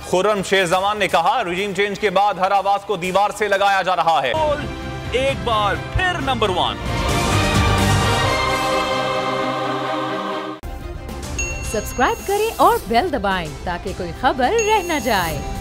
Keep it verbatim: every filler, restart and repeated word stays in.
खुर्रम शेर जमान ने कहा, रिजीम चेंज के बाद हर आवाज को दीवार से लगाया जा रहा है। एक बार फिर नंबर वन। सब्सक्राइब करें और बेल दबाएं ताकि कोई खबर रह न जाए।